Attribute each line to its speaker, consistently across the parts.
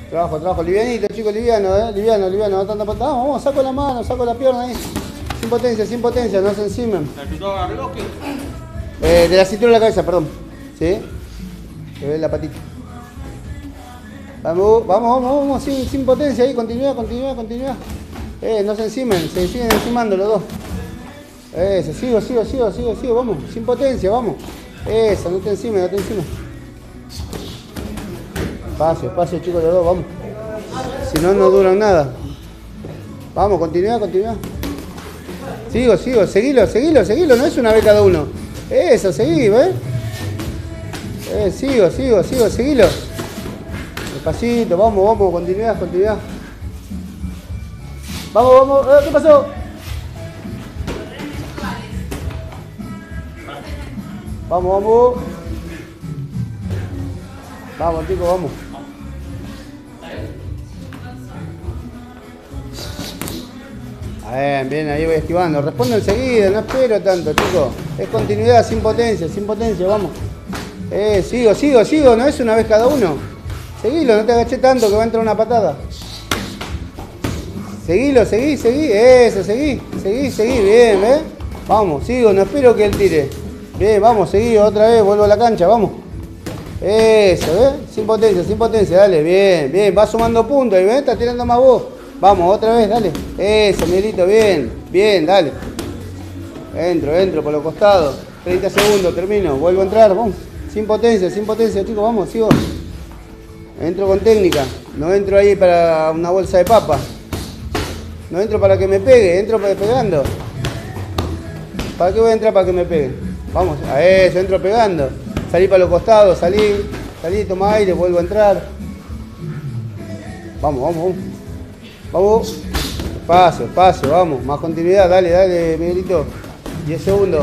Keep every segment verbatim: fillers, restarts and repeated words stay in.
Speaker 1: Trabajo, trabajo, livianito, chicos, liviano, eh, liviano, liviano, no tanta patada. Vamos, vamos, saco la mano, saco la pierna ahí. Sin potencia, sin potencia, no se encimen.
Speaker 2: ¿La chutada arriba o qué?
Speaker 1: Eh, de la cintura a la cabeza, perdón. ¿Sí? Que ve la patita. Vamos, vamos, vamos, vamos, sin, sin potencia ahí, continuidad, continuidad, continuidad. Eh, no se encimen, se siguen encimando los dos. Eso, sigo, sigo, sigo, sigo, sigo, vamos, sin potencia, vamos. Eso, no te encimes, no te encimes. Espacio, espacio, chicos, los dos, vamos. Si no, no duran nada. Vamos, continuidad, continuidad. Sigo, sigo, seguilo, seguilo, seguilo, no es una vez cada uno. Eso, seguí, ¿ves? Eh, sigo, sigo, sigo, seguilo. Despacito, vamos, vamos, continuidad, continuidad. Vamos, vamos, eh, ¿qué pasó? Vamos, vamos. Vamos, chicos, vamos. Bien, bien, ahí voy esquivando. Respondo enseguida, no espero tanto, chicos. Es continuidad, sin potencia, sin potencia, vamos. Eh, sigo, sigo, sigo, no es una vez cada uno. Seguilo, no te agaché tanto que va a entrar una patada. Seguilo, seguí, seguí, eso, seguí, seguí, seguí, bien, ¿ves? Vamos, sigo, no espero que él tire. Bien, vamos, seguí, otra vez, vuelvo a la cancha, vamos. Eso, ¿ves? Sin potencia, sin potencia, dale, bien, bien, va sumando puntos, ¿ves? Está tirando más vos. Vamos, otra vez, dale. Eso, Miguelito, bien, bien, dale. Entro, entro por los costados. treinta segundos, termino, vuelvo a entrar, vamos. Sin potencia, sin potencia, chicos, vamos, sigo. Entro con técnica, no entro ahí para una bolsa de papa. No entro para que me pegue, entro pegando. ¿Para qué voy a entrar para que me pegue? Vamos, a eso, entro pegando. Salí para los costados, salí, salí, toma aire, vuelvo a entrar. Vamos, vamos, vamos. Vamos. Espacio, espacio, vamos. Más continuidad, dale, dale, Miguelito. diez segundos.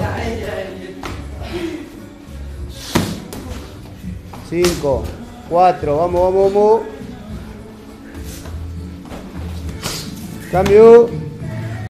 Speaker 1: cinco, cuatro, vamos, vamos, vamos. Cambio.